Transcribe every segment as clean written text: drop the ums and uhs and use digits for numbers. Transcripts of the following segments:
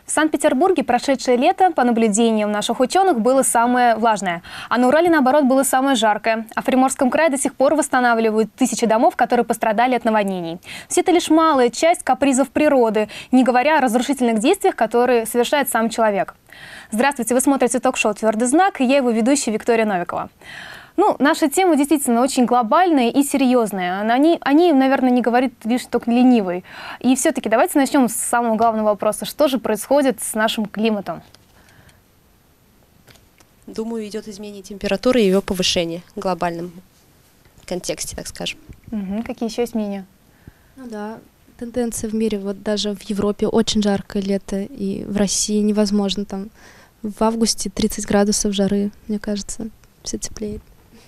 В Санкт-Петербурге прошедшее лето, по наблюдениям наших ученых, было самое влажное. А на Урале, наоборот, было самое жаркое. А в Приморском крае до сих пор восстанавливают тысячи домов, которые пострадали от наводнений. Все это лишь малая часть капризов природы, не говоря о разрушительных действиях, которые совершает сам человек. Здравствуйте, вы смотрите ток-шоу «Твердый знак», и я его ведущая Виктория Новикова. Наша тема действительно очень глобальная и серьезная. Они, наверное, не говорит лишь только ленивый. И все-таки давайте начнем с самого главного вопроса. Что же происходит с нашим климатом? Думаю, идет изменение температуры и ее повышение в глобальном контексте, так скажем. Какие еще изменения? Тенденция в мире, вот даже в Европе очень жаркое лето, и в России невозможно. Там в августе 30 градусов жары, мне кажется, все теплеет.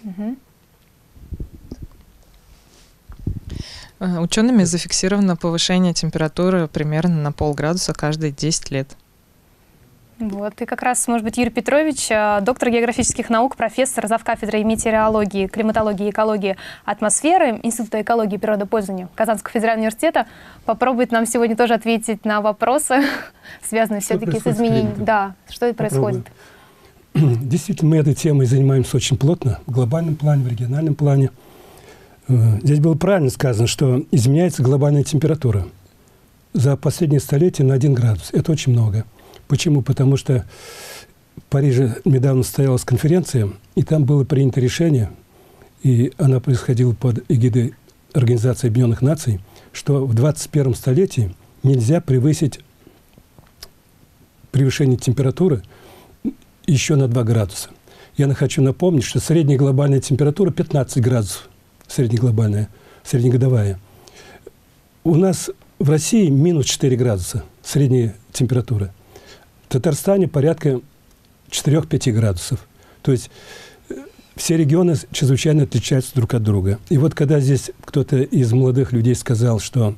Учеными зафиксировано повышение температуры примерно на полградуса каждые 10 лет. И как раз, может быть, Юрий Петрович, доктор географических наук, профессор, завкафедрой метеорологии, климатологии и экологии атмосферы Института экологии и природопользования Казанского федерального университета, попробует нам сегодня тоже ответить на вопросы, связанные все-таки с изменением. Да, что это происходит? Действительно, мы этой темой занимаемся очень плотно, в глобальном плане, в региональном плане. Здесь было правильно сказано, что изменяется глобальная температура за последние столетия на 1 градус. Это очень много. Почему? Потому что в Париже недавно состоялась конференция, и там было принято решение, и она происходила под эгидой Организации Объединенных Наций, что в 21 столетии нельзя превысить превышение температуры еще на 2 градуса. Я хочу напомнить, что средняя глобальная температура 15 градусов, среднеглобальная, среднегодовая. У нас в России минус 4 градуса средняя температура. В Татарстане порядка 4-5 градусов. То есть все регионы чрезвычайно отличаются друг от друга. И вот когда здесь кто-то из молодых людей сказал, что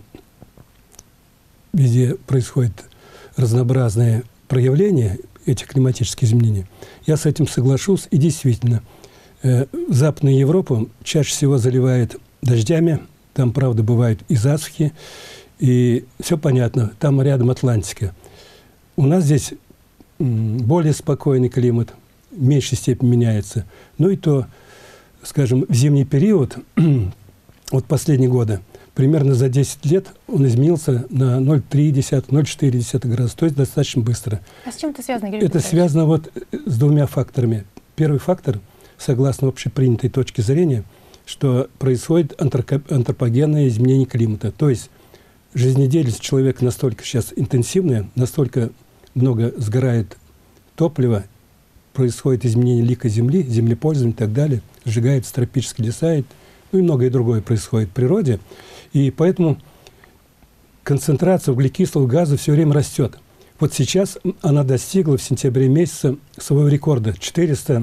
везде происходят разнообразные проявления этих климатических изменений, я с этим соглашусь. И действительно, Западную Европу чаще всего заливает дождями. Там, правда, бывают и засухи. И все понятно, там рядом Атлантика. У нас здесь более спокойный климат, в меньшей степени меняется. Ну и то, скажем, в зимний период, вот последние годы, примерно за 10 лет он изменился на 0,3-0,4 градуса, то есть достаточно быстро. А с чем это связано, Юрий Это Петрович? связано вот с 2 факторами. Первый фактор, согласно общепринятой точке зрения, что происходит антропогенное изменение климата. То есть жизнедеятельность человека настолько сейчас интенсивная, настолько много сгорает топлива, происходит изменение лика земли, землепользования и так далее, сжигаются тропические леса, и многое другое происходит в природе. И поэтому концентрация углекислого газа все время растет. Вот сейчас она достигла в сентябре месяце своего рекорда – 400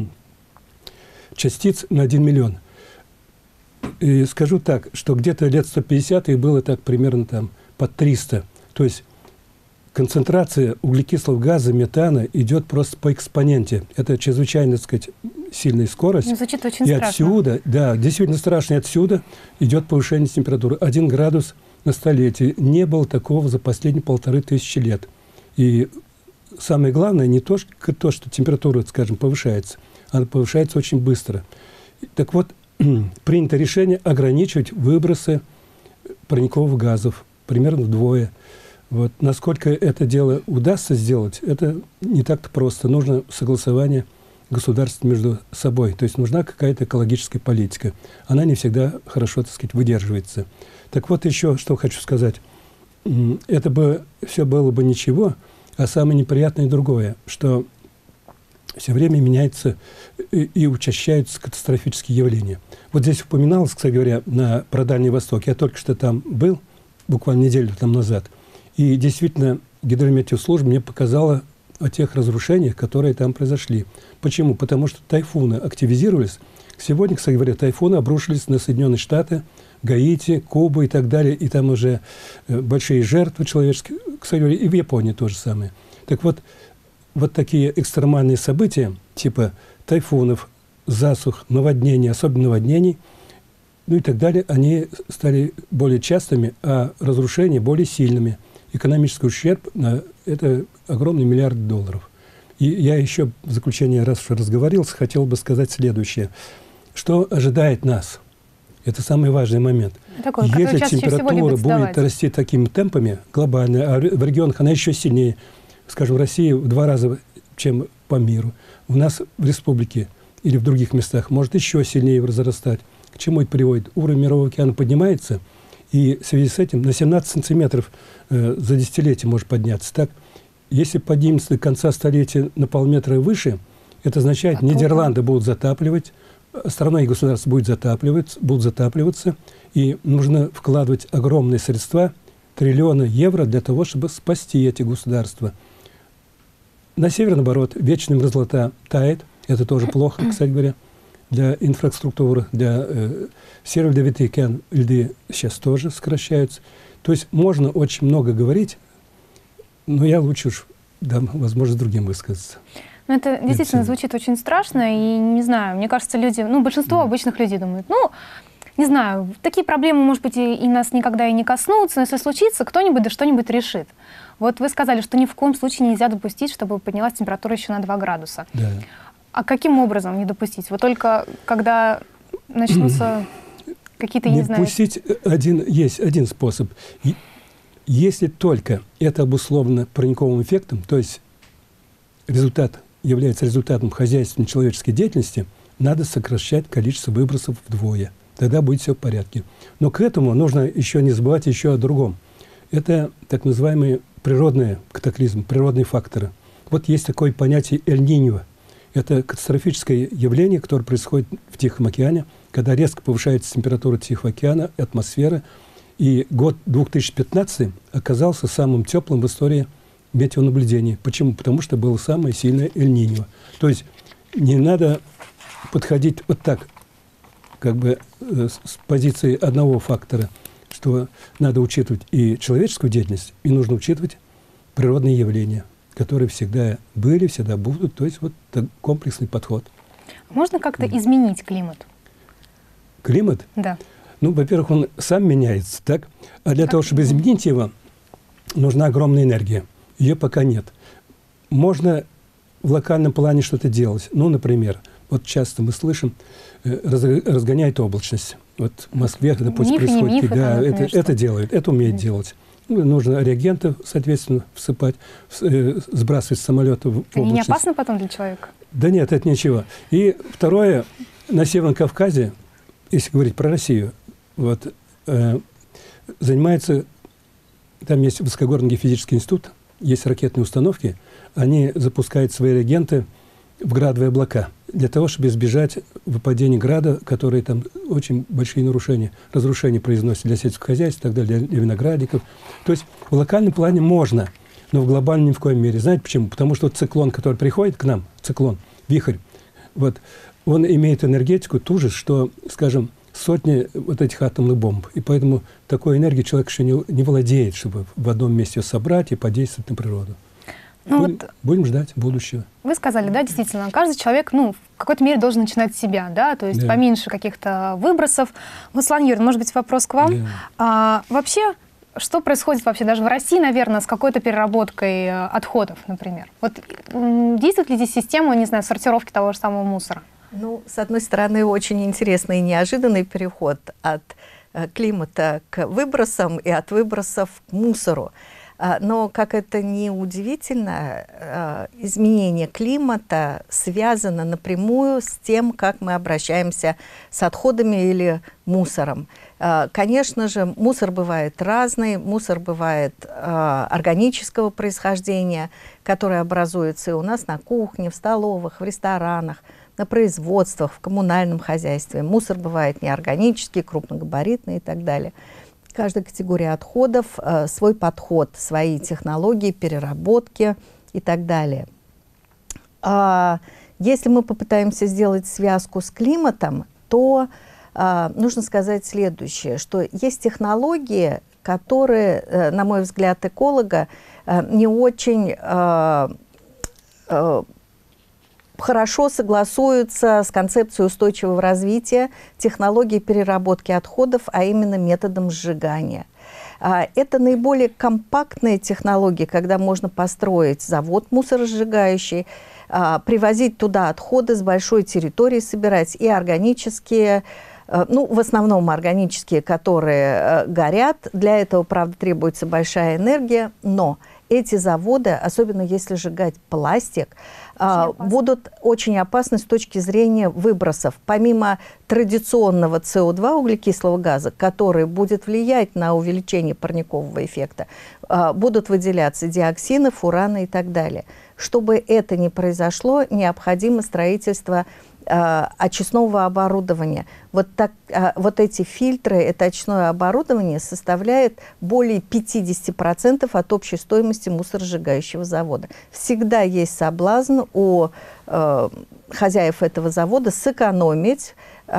частиц на 1 миллион. И скажу так, что где-то лет 150 их было так примерно там под 300. То есть концентрация углекислого газа, метана идет просто по экспоненте. Это чрезвычайно, так сказать, сильная скорость. Звучит очень и страшно. Отсюда, да, действительно страшно, и отсюда идет повышение температуры. 1 градус на столетие. Не было такого за последние 1500 лет. И самое главное не то, что температура, скажем, повышается, она повышается очень быстро. Так вот, принято решение ограничивать выбросы парниковых газов примерно вдвое. Вот. Насколько это дело удастся сделать, это не так-то просто. Нужно согласование государств между собой. То есть нужна какая-то экологическая политика. Она не всегда хорошо, так сказать, выдерживается. Так вот еще, что хочу сказать. Это бы все было бы ничего, а самое неприятное другое, что все время меняются и учащаются катастрофические явления. Вот здесь упоминалось, кстати говоря, про Дальний Восток. Я только что там был, буквально неделю там назад. И действительно, гидрометеослужба мне показала о тех разрушениях, которые там произошли. Почему? Потому что тайфуны активизировались. Сегодня, кстати говоря, тайфуны обрушились на Соединенные Штаты, Гаити, Кубу и так далее. И там уже большие жертвы человеческие, кстати говоря, и в Японии то же самое. Так вот, вот такие экстремальные события, типа тайфунов, засух, наводнений, особенно наводнений, ну и так далее, они стали более частыми, а разрушения более сильными. экономический ущерб это огромный $миллиарды долларов. И я еще в заключение, раз уж разговорился, хотел бы сказать следующее. Что ожидает нас? Это самый важный момент. Такой, если температура будет расти такими темпами глобально, а в регионах она еще сильнее, скажем, в России в 2 раза, чем по миру, у нас в республике или в других местах может еще сильнее возрастать. К чему это приводит? Уровень Мирового океана поднимается, и в связи с этим на 17 сантиметров за десятилетие может подняться. Так, если поднимется до конца столетия на полметра выше, это означает, Нидерланды будут затапливать, страна и государство будут затапливаться, и нужно вкладывать огромные средства, триллионы евро для того, чтобы спасти эти государства. На север, наоборот, вечная мерзлота тает. Это тоже плохо, кстати говоря, для инфраструктуры. Для Северного Ледовитый океан льды сейчас тоже сокращаются. То есть можно очень много говорить, но я лучше уж дам возможность другим высказаться. Ну, это действительно звучит очень страшно, и не знаю, мне кажется, люди, большинство обычных людей думают, не знаю, такие проблемы, может быть, и нас никогда и не коснутся, но если случится, кто-нибудь да что-нибудь решит. Вот вы сказали, что ни в коем случае нельзя допустить, чтобы поднялась температура еще на 2 градуса. Да. А каким образом не допустить? Вот только когда начнутся какие-то, я не знаю... Допустить есть один способ. Если только это обусловлено парниковым эффектом, то есть результат является результатом хозяйственной человеческой деятельности, надо сокращать количество выбросов вдвое. Тогда будет все в порядке. Но к этому нужно еще не забывать еще о другом. Это так называемые природные катаклизмы, природные факторы. Вот есть такое понятие Эль-Ниньо. Это катастрофическое явление, которое происходит в Тихом океане, когда резко повышается температура Тихого океана, атмосферы. И год 2015 оказался самым теплым в истории метеонаблюдений. Почему? Потому что было самое сильное Эль-Ниньо. То есть не надо подходить вот так, как бы с позиции одного фактора, что надо учитывать и человеческую деятельность, и нужно учитывать природные явления, которые всегда были, всегда будут. То есть вот комплексный подход. Можно как-то изменить климат? Климат? Да. Ну, во-первых, он сам меняется, так? А для того, чтобы изменить его, нужна огромная энергия. Ее пока нет. Можно в локальном плане что-то делать. Ну, например, вот часто мы слышим, разгоняет облачность. Вот в Москве, когда пусть происходит, да, это делает, это умеет делать. Ну, нужно реагенты, соответственно, всыпать, сбрасывать с самолета в облачность. Они не опасны потом для человека? Да нет, это ничего. И второе, на Северном Кавказе, если говорить про Россию, вот, занимается, там есть Высокогорный геофизический институт, есть ракетные установки, они запускают свои реагенты в градовые облака для того, чтобы избежать выпадения града, которые там очень большие разрушения произносят для сельского хозяйства, и так далее, для виноградников. То есть в локальном плане можно, но в глобальном ни в коем мере. Знаете почему? Потому что вот циклон, который приходит к нам, вихрь, вот, он имеет энергетику ту же, что, скажем, сотни вот этих атомных бомб. И поэтому такой энергией человек еще не владеет, чтобы в одном месте ее собрать и подействовать на природу. Будем ждать будущего. Вы сказали, да, действительно, каждый человек, в какой-то мере должен начинать с себя, да, то есть поменьше каких-то выбросов. Светлана Юрьевна, может быть, вопрос к вам. Вообще, что происходит вообще даже в России, наверное, с какой-то переработкой отходов, например? Вот действует ли здесь система, не знаю, сортировки того же самого мусора? Ну, с одной стороны, очень интересный и неожиданный переход от климата к выбросам и от выбросов к мусору. Но, как это ни удивительно, изменение климата связано напрямую с тем, как мы обращаемся с отходами или мусором. Конечно же, мусор бывает разный, мусор бывает органического происхождения, который образуется и у нас на кухне, в столовых, в ресторанах, на производствах, в коммунальном хозяйстве. Мусор бывает неорганический, крупногабаритный и так далее. Каждая категория отходов свой подход, свои технологии, переработки и так далее. Если мы попытаемся сделать связку с климатом, то нужно сказать следующее, что есть технологии, которые, на мой взгляд, эколога, не очень хорошо согласуются с концепцией устойчивого развития технологий переработки отходов, а именно методом сжигания. Это наиболее компактные технологии, когда можно построить завод мусоросжигающий, привозить туда отходы с большой территории, собирать и органические, ну, в основном органические, которые горят. Для этого, правда, требуется большая энергия, но эти заводы, особенно если сжигать пластик, будут очень опасны с точки зрения выбросов. Помимо традиционного СО2, углекислого газа, который будет влиять на увеличение парникового эффекта, будут выделяться диоксины, фураны и так далее. Чтобы это не произошло, необходимо строительство очистного оборудования. Вот эти фильтры, это очистное оборудование составляет более 50% от общей стоимости мусоросжигающего завода. Всегда есть соблазн у хозяев этого завода сэкономить,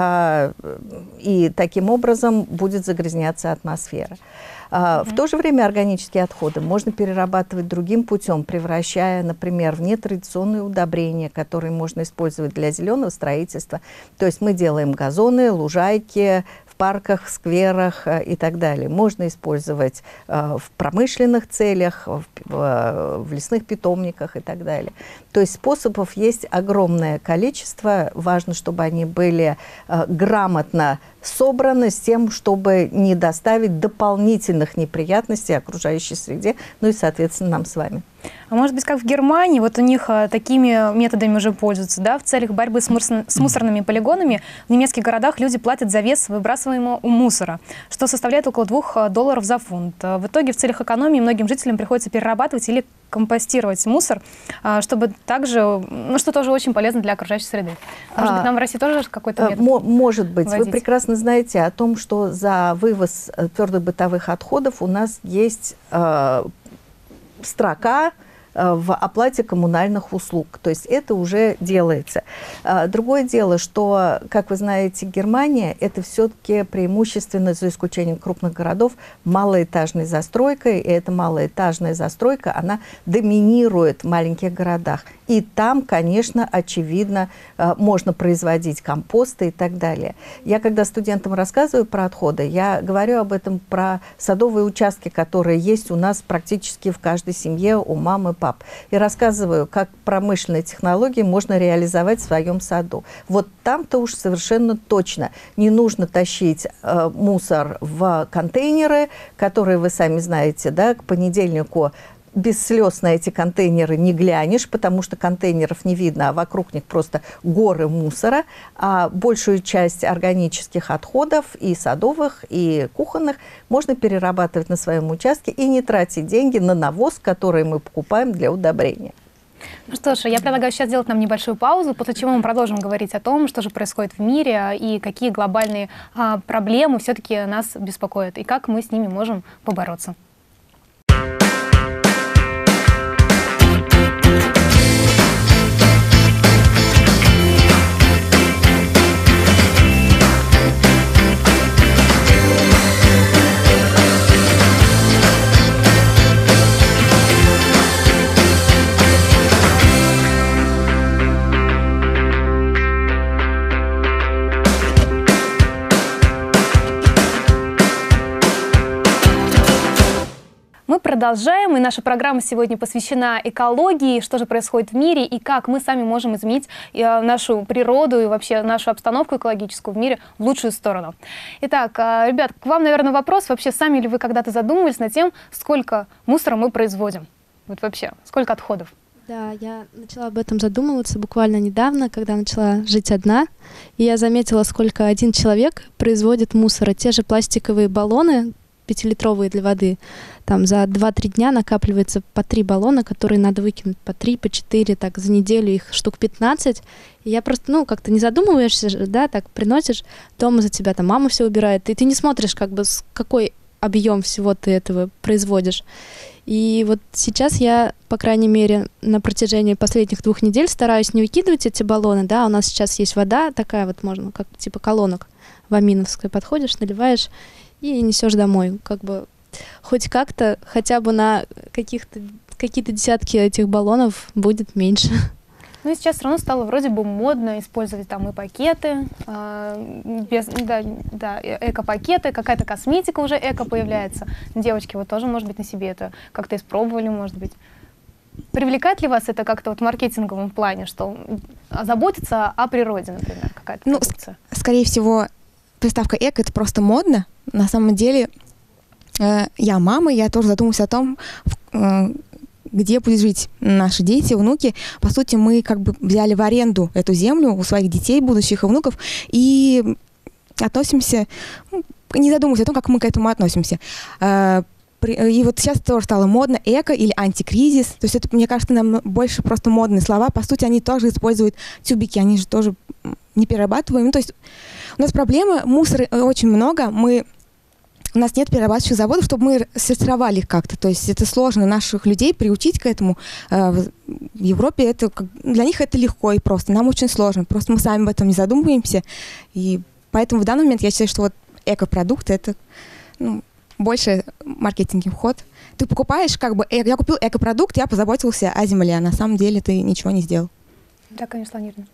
и таким образом будет загрязняться атмосфера. В то же время органические отходы можно перерабатывать другим путем, превращая, например, в нетрадиционные удобрения, которые можно использовать для зеленого строительства. То есть мы делаем газоны, лужайки в парках, скверах и так далее. Можно использовать в промышленных целях, в лесных питомниках и так далее. То есть способов есть огромное количество. Важно, чтобы они были грамотно собраны с тем, чтобы не доставить дополнительных неприятностей окружающей среде, ну и, соответственно, нам с вами. А может быть, как в Германии, вот у них такими методами уже пользуются, да, в целях борьбы с мусорными полигонами в немецких городах люди платят за вес выбрасываемого мусора, что составляет около $2 за фунт. В итоге в целях экономии многим жителям приходится перерабатывать или компостировать мусор, чтобы также, ну, что тоже очень полезно для окружающей среды. Может быть, нам в России тоже какой-то метод может быть. вводить? Вы прекрасно знаете о том, что за вывоз твердых бытовых отходов у нас есть строка в оплате коммунальных услуг. То есть это уже делается. Другое дело, что, как вы знаете, Германия – это все-таки преимущественно, за исключением крупных городов, малоэтажной застройкой. И эта малоэтажная застройка, она доминирует в маленьких городах. И там, конечно, очевидно, можно производить компосты и так далее. Я, когда студентам рассказываю про отходы, я говорю об этом, про садовые участки, которые есть у нас практически в каждой семье, у мамы, пап. И рассказываю, как промышленные технологии можно реализовать в своем саду. Вот там-то уж совершенно точно не нужно тащить мусор в контейнеры, которые, вы сами знаете, да, к понедельнику без слез на эти контейнеры не глянешь, потому что контейнеров не видно, а вокруг них просто горы мусора. А большую часть органических отходов, и садовых, и кухонных, можно перерабатывать на своем участке и не тратить деньги на навоз, который мы покупаем для удобрения. Ну что ж, я предлагаю сейчас сделать нам небольшую паузу, после чего мы продолжим говорить о том, что же происходит в мире и какие глобальные проблемы все-таки нас беспокоят, и как мы с ними можем побороться. Мы продолжаем, и наша программа сегодня посвящена экологии, что же происходит в мире и как мы сами можем изменить нашу природу и вообще нашу обстановку экологическую в мире в лучшую сторону. Итак, ребят, к вам, наверное, вопрос. Вообще, сами ли вы когда-то задумывались над тем, сколько мусора мы производим? Вот вообще, сколько отходов? Да, я начала об этом задумываться буквально недавно, когда начала жить одна. И я заметила, сколько один человек производит мусора. Те же пластиковые баллоны, 5-литровые для воды, там за 2-3 дня накапливается по 3 баллона, которые надо выкинуть по 3, по 4, так за неделю их штук 15. И я просто, ну, как-то не задумываешься, да, так приносишь, дома за тебя там мама все убирает, и ты не смотришь, как бы, какой объем всего ты этого производишь. И вот сейчас я, по крайней мере, на протяжении последних 2 недель стараюсь не выкидывать эти баллоны, да, у нас сейчас есть вода такая вот, можно, как типа колонок в Аминовской, подходишь, наливаешь и несешь домой, как бы хоть как-то, хотя бы на какие-то десятки этих баллонов будет меньше. Ну и сейчас все равно стало вроде бы модно использовать там и пакеты, эко-пакеты, какая-то косметика уже эко появляется. Девочки, вот тоже, может быть, на себе это как-то испробовали, может быть. Привлекает ли вас это как-то вот в маркетинговом плане, что заботиться о природе, например, какая-то продукция? Скорее всего, приставка «эко» — это просто модно. На самом деле, я мама, я тоже задумываюсь о том, где будут жить наши дети, внуки. По сути, мы как бы взяли в аренду эту землю у своих детей, будущих и внуков, и относимся, не задумываясь о том, как мы к этому относимся. И вот сейчас тоже стало модно эко или антикризис. То есть это, мне кажется, нам больше просто модные слова. По сути, они тоже используют тюбики, они же тоже не перерабатываем. Ну, то есть у нас проблема, мусора очень много. У нас нет перерабатывающих заводов, чтобы мы сортировали их как-то. То есть это сложно наших людей приучить к этому. В Европе это, для них это легко и просто. Нам очень сложно. Просто мы сами об этом не задумываемся. И поэтому в данный момент я считаю, что вот экопродукты — это больше маркетинговый ход. Ты покупаешь, как бы, я купил экопродукт, я позаботился о земле, а на самом деле ты ничего не сделал. Да, конечно, Ланирна.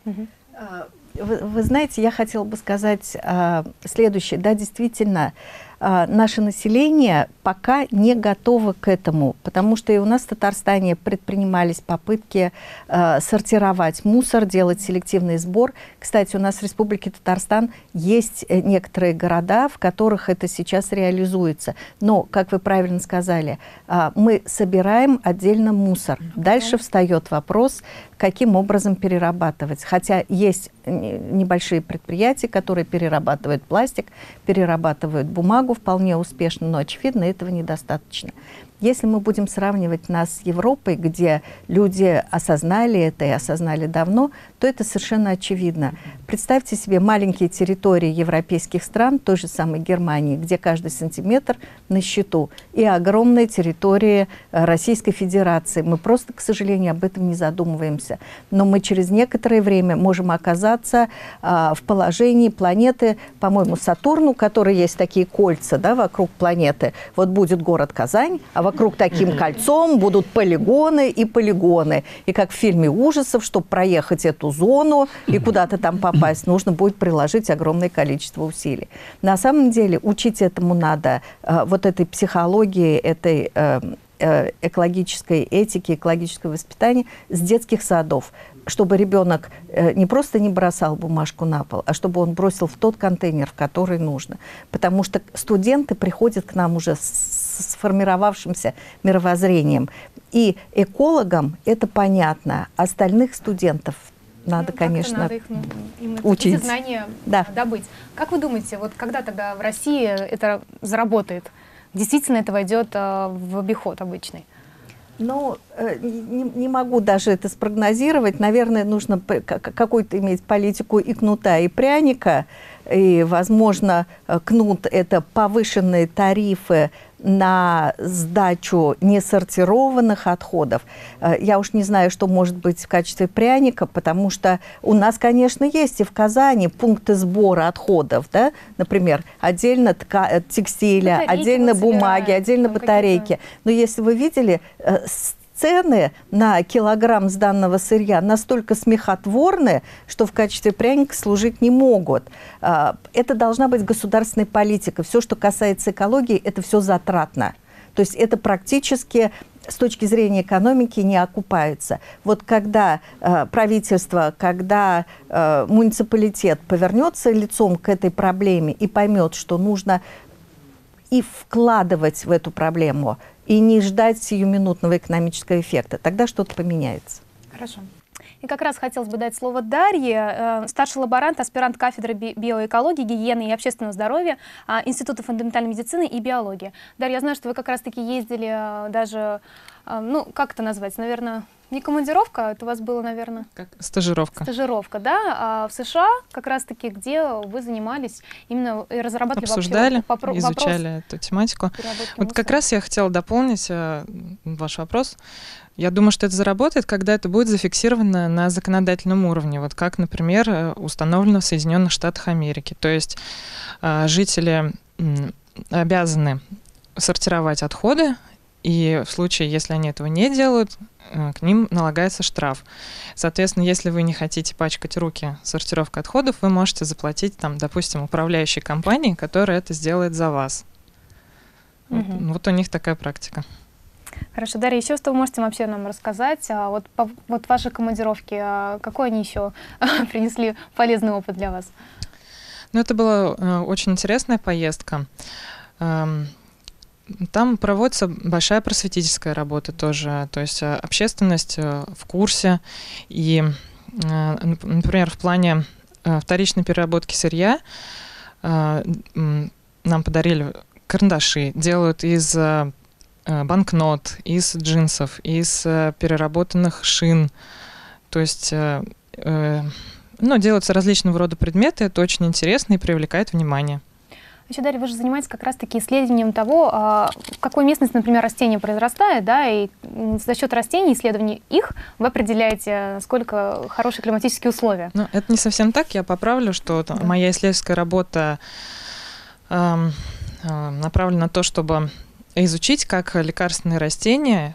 Вы знаете, я хотела бы сказать следующее. Да, действительно, наше население пока не готово к этому, потому что и у нас в Татарстане предпринимались попытки сортировать мусор, делать селективный сбор. Кстати, у нас в Республике Татарстан есть некоторые города, в которых это сейчас реализуется. Но, как вы правильно сказали, мы собираем отдельно мусор. Дальше встает вопрос, каким образом перерабатывать. Хотя есть небольшие предприятия, которые перерабатывают пластик, перерабатывают бумагу вполне успешно, но, очевидно, этого недостаточно. Если мы будем сравнивать нас с Европой, где люди осознали это и осознали давно, то это совершенно очевидно. Представьте себе маленькие территории европейских стран, той же самой Германии, где каждый сантиметр на счету, и огромные территории Российской Федерации. Мы просто, к сожалению, об этом не задумываемся. Но мы через некоторое время можем оказаться в положении планеты, по-моему, Сатурн, у которой есть такие кольца, да, вокруг планеты. Вот будет город Казань, а вокруг таким кольцом будут полигоны и полигоны. И как в фильме ужасов, чтобы проехать эту зону и куда-то там попасть, нужно будет приложить огромное количество усилий. На самом деле учить этому надо, вот этой психологии, этой экологической этики, экологического воспитания с детских садов, чтобы ребенок не просто не бросал бумажку на пол, а чтобы он бросил в тот контейнер, в который нужно. Потому что студенты приходят к нам уже с сформировавшимся мировоззрением. И экологам это понятно, остальных студентов надо, конечно, надо их, учить. Эти знания Да. добыть. Как вы думаете, вот когда тогда в России это заработает? Действительно это войдет в обиход обычный? Ну, не могу даже это спрогнозировать. Наверное, нужно какую-то иметь политику и кнута, и пряника. И, возможно, кнут – это повышенные тарифы на сдачу несортированных отходов. Я уж не знаю, что может быть в качестве пряника, потому что у нас, конечно, есть и в Казани пункты сбора отходов, да? Например, отдельно текстиля, Батарейки отдельно вот бумаги, собирают, отдельно там батарейки. Но если вы видели, цены на килограмм сданного сырья настолько смехотворны, что в качестве пряника служить не могут. Это должна быть государственная политика. Все, что касается экологии, это все затратно. То есть это практически с точки зрения экономики не окупается. Вот когда правительство, когда муниципалитет повернется лицом к этой проблеме и поймет, что нужно и вкладывать в эту проблему, и не ждать сиюминутного экономического эффекта, тогда что-то поменяется. Хорошо. И как раз хотелось бы дать слово Дарье, старший лаборант, аспирант кафедры биоэкологии, гигиены и общественного здоровья Института фундаментальной медицины и биологии. Дарья, я знаю, что вы как раз-таки ездили даже, ну, как это назвать, наверное, не командировка, это у вас было, наверное... Как стажировка. Стажировка, да, в США, как раз-таки, где вы занимались, именно и разрабатывали обсуждали, вообще изучали эту тематику. Вот как раз я хотела дополнить ваш вопрос. Я думаю, что это заработает, когда это будет зафиксировано на законодательном уровне, вот как, например, установлено в Соединенных Штатах Америки. То есть жители обязаны сортировать отходы и в случае, если они этого не делают, к ним налагается штраф. Соответственно, если вы не хотите пачкать руки сортировкой отходов, вы можете заплатить, там, допустим, управляющей компании, которая это сделает за вас. Вот у них такая практика. Хорошо, Дарья, еще что вы можете вообще нам рассказать? Вот ваши командировки, какой они еще принесли полезный опыт для вас? Ну, это была очень интересная поездка. Там проводится большая просветительская работа тоже, то есть общественность в курсе. И, например, в плане вторичной переработки сырья нам подарили карандаши, делают из банкнот, из джинсов, из переработанных шин. То есть делаются различного рода предметы, это очень интересно и привлекает внимание. Еще, Дарья, вы же занимаетесь как раз-таки исследованием того, в какой местности, например, растение произрастает, да, и за счет растений, исследований их, вы определяете, насколько хорошие климатические условия. Ну, это не совсем так, я поправлю, что моя исследовательская работа направлена на то, чтобы изучить, как лекарственные растения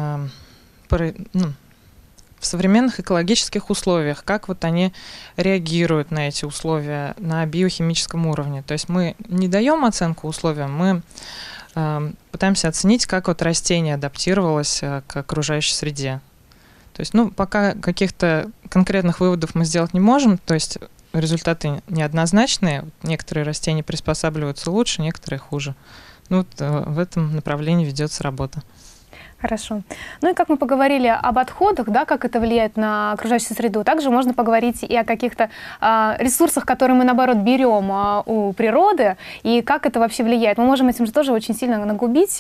в современных экологических условиях, как вот они реагируют на эти условия на биохимическом уровне. То есть мы не даем оценку условиям, мы пытаемся оценить, как вот растение адаптировалось к окружающей среде. То есть, пока каких-то конкретных выводов мы сделать не можем, то есть результаты неоднозначные, некоторые растения приспосабливаются лучше, некоторые хуже. В этом направлении ведется работа. Хорошо. Ну и как мы поговорили об отходах, да, как это влияет на окружающую среду, также можно поговорить и о каких-то ресурсах, которые мы, наоборот, берем у природы, и как это вообще влияет. Мы можем этим же тоже очень сильно нагубить,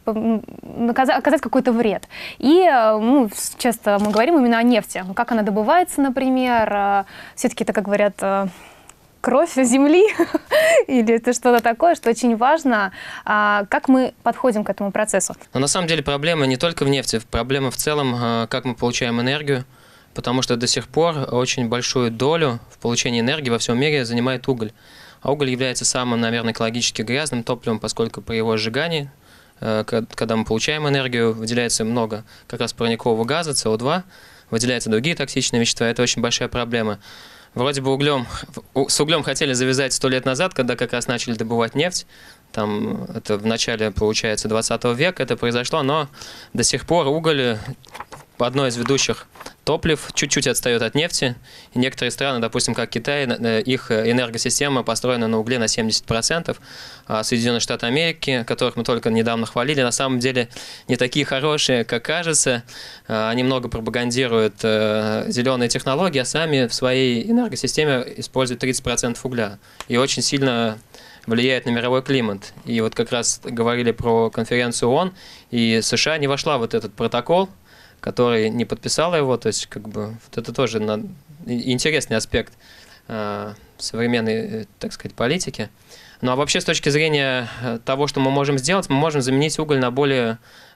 оказать какой-то вред. И часто мы говорим именно о нефти. Как она добывается, например. Все-таки это, как говорят, кровь земли или это что-то такое, что очень важно, как мы подходим к этому процессу. Но на самом деле проблема не только в нефти, проблема в целом, как мы получаем энергию, потому что до сих пор очень большую долю в получении энергии во всем мире занимает уголь. А уголь является самым, наверное, экологически грязным топливом, поскольку при его сжигании, когда мы получаем энергию, выделяется много как раз парникового газа, СО2, выделяются другие токсичные вещества, это очень большая проблема. Вроде бы с углем хотели завязать 100 лет назад, когда как раз начали добывать нефть. Там это в начале, получается, 20 века это произошло, но до сих пор уголь одно из ведущих топлив, чуть-чуть отстает от нефти. И некоторые страны, допустим, как Китай, их энергосистема построена на угле на 70%. А Соединенные Штаты Америки, которых мы только недавно хвалили, на самом деле не такие хорошие, как кажется. Они много пропагандируют зеленые технологии, а сами в своей энергосистеме используют 30% угля. И очень сильно влияет на мировой климат. И вот как раз говорили про конференцию ООН, и США не вошла в вот этот протокол, который не подписала его, то есть как бы вот это тоже интересный аспект современной, так сказать, политики. Ну а вообще с точки зрения того, что мы можем сделать, мы можем заменить уголь на более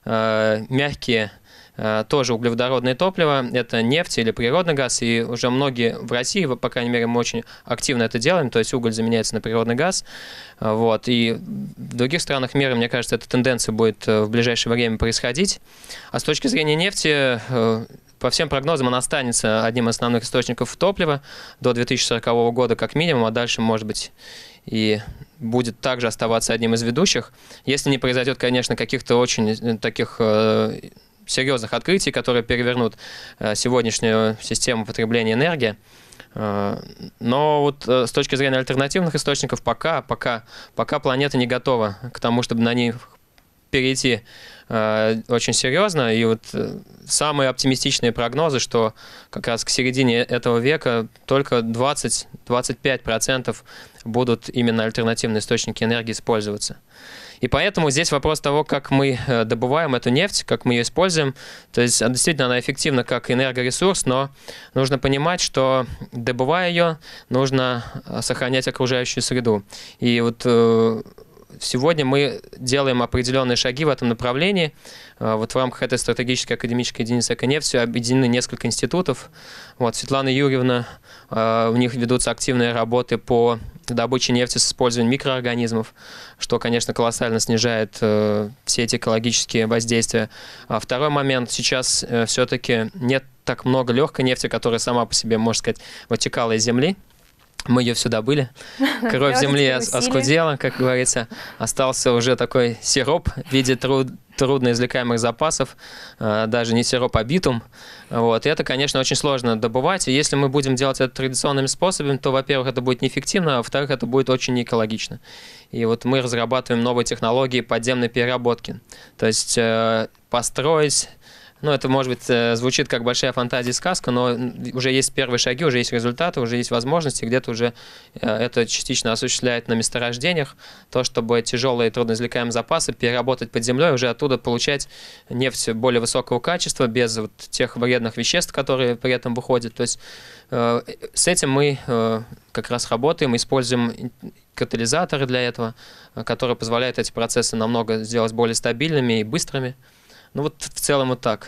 мягкие, тоже углеводородные топлива, это нефть или природный газ, и уже многие в России, по крайней мере, мы очень активно это делаем, то есть уголь заменяется на природный газ, вот, и в других странах мира, мне кажется, эта тенденция будет в ближайшее время происходить. А с точки зрения нефти, по всем прогнозам, она останется одним из основных источников топлива до 2040 года как минимум, а дальше, может быть, и будет также оставаться одним из ведущих, если не произойдет, конечно, каких-то очень таких серьезных открытий, которые перевернут сегодняшнюю систему потребления энергии. Но вот с точки зрения альтернативных источников пока планета не готова к тому, чтобы на них перейти очень серьезно. И вот самые оптимистичные прогнозы, что как раз к середине этого века только 20-25% будут именно альтернативные источники энергии использоваться. И поэтому здесь вопрос того, как мы добываем эту нефть, как мы ее используем. То есть действительно она эффективна как энергоресурс, но нужно понимать, что добывая ее, нужно сохранять окружающую среду. И вот сегодня мы делаем определенные шаги в этом направлении. Вот в рамках этой стратегической академической единицы «Эконефть» объединены несколько институтов. Вот, Светлана Юрьевна, у них ведутся активные работы по добыче нефти с использованием микроорганизмов, что, конечно, колоссально снижает все эти экологические воздействия. Второй момент. Сейчас все-таки нет так много легкой нефти, которая сама по себе, можно сказать, вытекала из земли. Мы ее все добыли. Кровь земли оскудела, как говорится. Остался уже такой сироп в виде трудно извлекаемых запасов, даже не сироп, а битум. Вот. И это, конечно, очень сложно добывать. И если мы будем делать это традиционными способами, то, во-первых, это будет неэффективно, а во-вторых, это будет очень неэкологично. И вот мы разрабатываем новые технологии подземной переработки. То есть построить... Ну, это, может быть, звучит как большая фантазия и сказка, но уже есть первые шаги, уже есть результаты, уже есть возможности, где-то уже это частично осуществляет на месторождениях, то, чтобы тяжелые трудноизвлекаемые запасы переработать под землей, уже оттуда получать нефть более высокого качества, без вот тех вредных веществ, которые при этом выходят. То есть с этим мы как раз работаем, используем катализаторы для этого, которые позволяют эти процессы намного сделать более стабильными и быстрыми. Ну вот в целом вот так.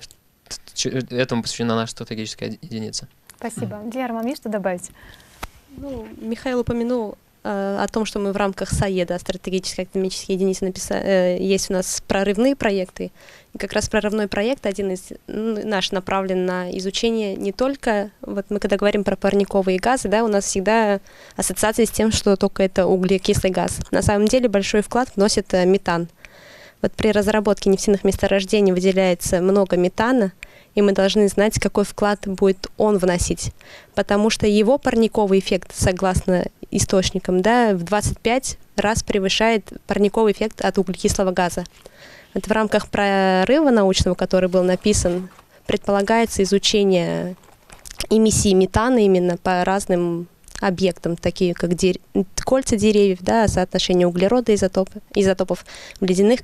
Этому посвящена наша стратегическая единица. Спасибо. Диара, вам есть что добавить? Ну, Михаил упомянул о том, что мы в рамках САЕДа, стратегической академической единицы, есть у нас прорывные проекты. И как раз прорывной проект, один из наш, направлен на изучение не только, вот мы когда говорим про парниковые газы, да, у нас всегда ассоциация с тем, что только это углекислый газ. На самом деле большой вклад вносит метан. Вот при разработке нефтяных месторождений выделяется много метана, и мы должны знать, какой вклад будет он вносить. Потому что его парниковый эффект, согласно источникам, да, в 25 раз превышает парниковый эффект от углекислого газа. Вот в рамках прорыва научного, который был написан, предполагается изучение эмиссии метана именно по разным объектам, такие как кольца деревьев, да, соотношение углерода изотопов в ледяных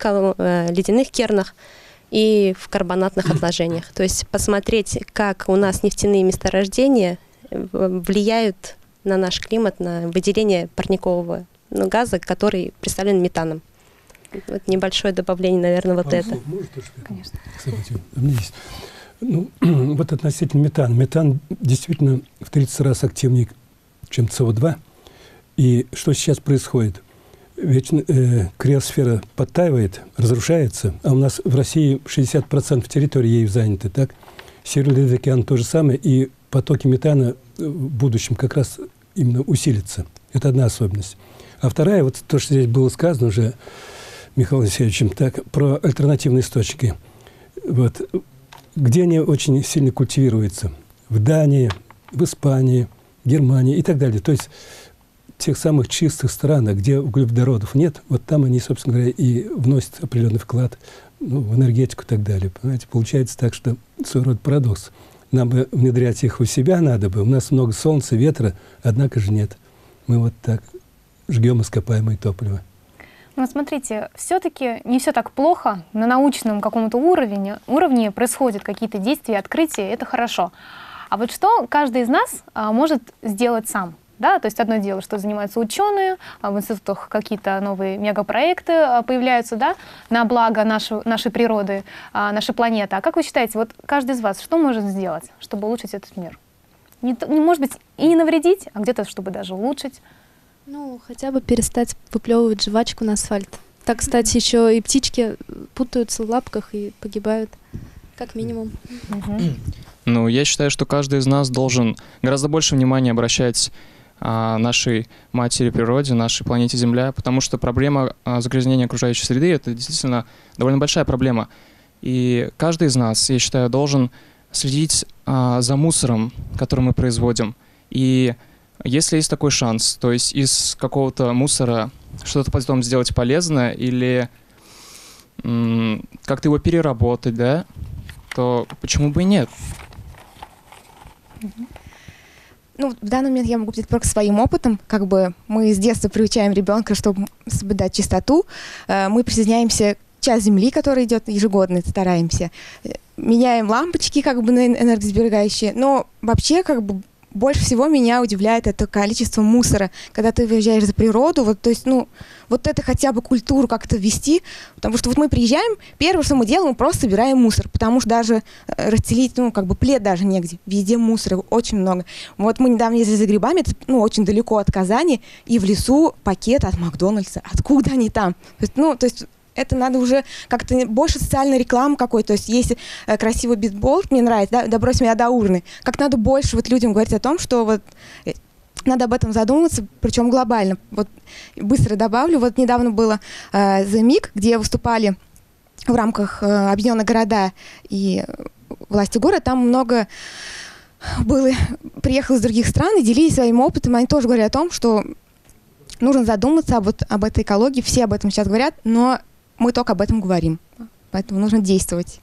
кернах и в карбонатных отложениях. То есть посмотреть, как у нас нефтяные месторождения влияют на наш климат, на выделение парникового газа, который представлен метаном. Вот небольшое добавление, наверное, вот это. Конечно. Кстати, у меня есть. Ну, вот относительно метана. Метан действительно в 30 раз активнее, чем СО2. И что сейчас происходит? Ведь криосфера подтаивает, разрушается, а у нас в России 60% территории ею заняты, так? Северный Ледовитый океан то же самое, и потоки метана в будущем как раз именно усилятся. Это одна особенность. А вторая, вот то, что здесь было сказано уже Михаилом Алексеевичем, так, про альтернативные источники. Вот, где они очень сильно культивируются? В Дании, в Испании, Германии и так далее. То есть в тех самых чистых странах, где углеводородов нет, вот там они, собственно говоря, и вносят определенный вклад в энергетику и так далее. Понимаете, получается так, что своего рода парадокс. Нам бы внедрять их у себя надо бы. У нас много солнца, ветра, однако же нет. Мы вот так жгем ископаемое топливо. Ну, смотрите, все-таки не все так плохо. На научном каком-то уровне происходят какие-то действия, открытия, это хорошо. А вот что каждый из нас может сделать сам? Да? То есть одно дело, что занимаются ученые, в институтах какие-то новые мегапроекты появляются, да, на благо нашей природы, нашей планеты. А как вы считаете, вот каждый из вас что может сделать, чтобы улучшить этот мир? Не может быть, и не навредить, а где-то, чтобы даже улучшить? Ну, хотя бы перестать выплевывать жвачку на асфальт. Так, кстати, еще и птички путаются в лапках и погибают, как минимум. Ну, я считаю, что каждый из нас должен гораздо больше внимания обращать нашей матери природе, нашей планете Земля, потому что проблема загрязнения окружающей среды — это действительно довольно большая проблема. И каждый из нас, я считаю, должен следить за мусором, который мы производим. И если есть такой шанс, то есть из какого-то мусора что-то потом сделать полезное или как-то его переработать, да, то почему бы и нет? Ну, в данный момент я могу говорить только своим опытом. Как бы мы с детства приучаем ребенка, чтобы соблюдать чистоту. Мы присоединяемся к час земли, который идет ежегодно, стараемся. Меняем лампочки как бы на энергосберегающие. Но вообще как бы больше всего меня удивляет это количество мусора, когда ты выезжаешь за природу, вот, то есть, ну, вот это хотя бы культуру как-то ввести, потому что вот мы приезжаем, первое, что мы делаем, мы просто собираем мусор, потому что даже расстелить, ну, как бы плед даже негде, везде мусора, очень много. Вот мы недавно ездили за грибами, это, ну, очень далеко от Казани, и в лесу пакет от Макдональдса, откуда они там? То есть, ну, то есть это надо уже как-то больше социальной рекламы какой-то. То есть есть красивый битболт, мне нравится, да, «Добрось меня до урны». Как надо больше вот людям говорить о том, что вот надо об этом задумываться, причем глобально. Вот быстро добавлю, вот недавно было The MIG, где выступали в рамках Объединенных города и власти города, там много было, приехало из других стран и делились своим опытом. Они тоже говорят о том, что нужно задуматься об этой экологии. Все об этом сейчас говорят, но мы только об этом говорим. Поэтому нужно действовать.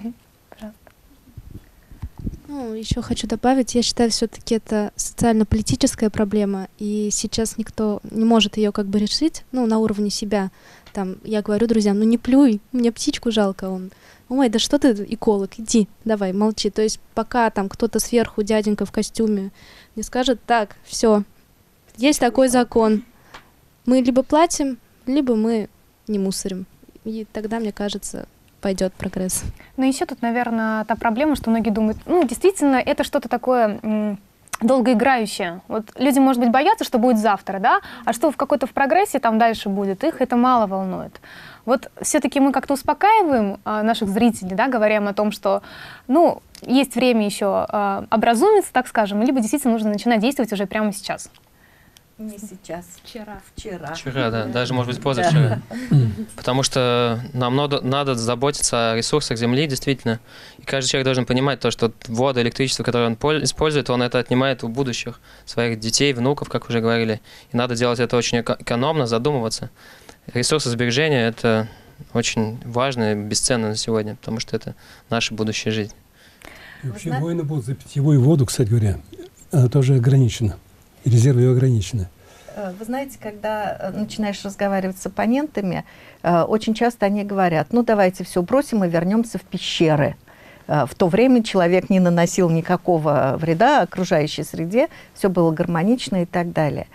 Ну, еще хочу добавить, я считаю, все-таки это социально-политическая проблема, и сейчас никто не может ее как бы решить, ну, на уровне себя. Там, я говорю друзьям, ну не плюй, мне птичку жалко. Он, ой, да что ты, эколог, иди, давай, молчи. То есть пока там кто-то сверху, дяденька в костюме, не скажет, так, все, есть такой закон. Мы либо платим, либо мы не мусорим. И тогда, мне кажется, пойдет прогресс. Но еще тут, наверное, та проблема, что многие думают, ну, действительно, это что-то такое долгоиграющее. Вот люди, может быть, боятся, что будет завтра, да, а что в какой-то в прогрессе там дальше будет, их это мало волнует. Вот все-таки мы как-то успокаиваем наших зрителей, да, говоря им о том, что, ну, есть время еще образумиться, так скажем, либо действительно нужно начинать действовать уже прямо сейчас. Не сейчас. Вчера. Вчера, да, даже, может быть, позавчера. Потому что нам надо заботиться о ресурсах Земли, действительно. И каждый человек должен понимать то, что воду, электричество, которое он использует, он это отнимает у будущих своих детей, внуков, как уже говорили. И надо делать это очень экономно, задумываться. Ресурсосбережение – это очень важно и бесценно на сегодня, потому что это наша будущая жизнь. И вообще войны будут за питьевую воду, кстати говоря, она тоже ограничена. Резервы ее ограничены. Вы знаете, когда начинаешь разговаривать с оппонентами, очень часто они говорят, ну давайте все бросим и вернемся в пещеры. В то время человек не наносил никакого вреда окружающей среде, все было гармонично и так далее.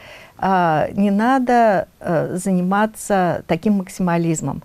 Не надо заниматься таким максимализмом.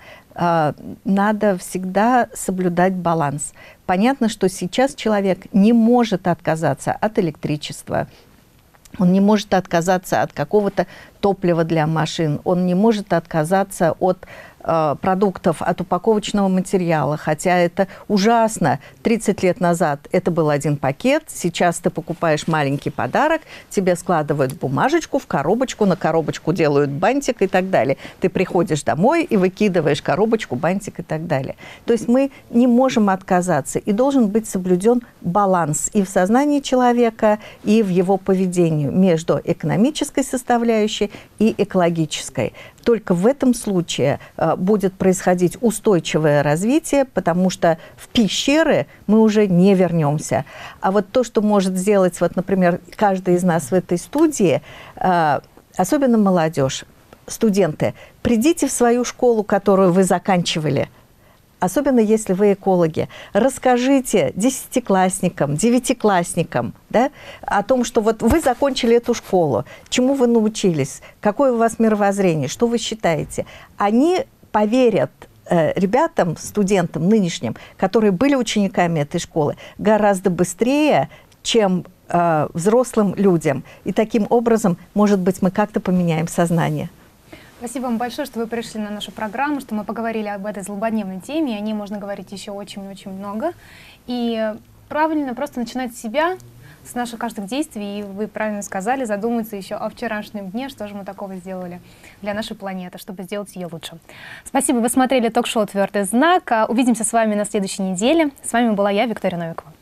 Надо всегда соблюдать баланс. Понятно, что сейчас человек не может отказаться от электричества, он не может отказаться от какого-то топлива для машин, он не может отказаться от продуктов, от упаковочного материала, хотя это ужасно. 30 лет назад это был один пакет, сейчас ты покупаешь маленький подарок, тебе складывают бумажечку в коробочку, на коробочку делают бантик и так далее. Ты приходишь домой и выкидываешь коробочку, бантик и так далее. То есть мы не можем отказаться, и должен быть соблюден баланс и в сознании человека, и в его поведении между экономической составляющей и экологической. Только в этом случае будет происходить устойчивое развитие, потому что в пещеры мы уже не вернемся. А вот то, что может сделать, вот, например, каждый из нас в этой студии, особенно молодежь, студенты, придите в свою школу, которую вы заканчивали, особенно если вы экологи, расскажите десятиклассникам, девятиклассникам, да, о том, что вот вы закончили эту школу, чему вы научились, какое у вас мировоззрение, что вы считаете. Они поверят ребятам, студентам нынешним, которые были учениками этой школы, гораздо быстрее, чем взрослым людям. И таким образом, может быть, мы как-то поменяем сознание. Спасибо вам большое, что вы пришли на нашу программу, что мы поговорили об этой злободневной теме, и о ней можно говорить еще очень-очень много. И правильно просто начинать с себя, с наших каждых действий, и вы правильно сказали, задуматься еще о вчерашнем дне, что же мы такого сделали для нашей планеты, чтобы сделать ее лучше. Спасибо, вы смотрели ток-шоу «Твердый знак». Увидимся с вами на следующей неделе. С вами была я, Виктория Новикова.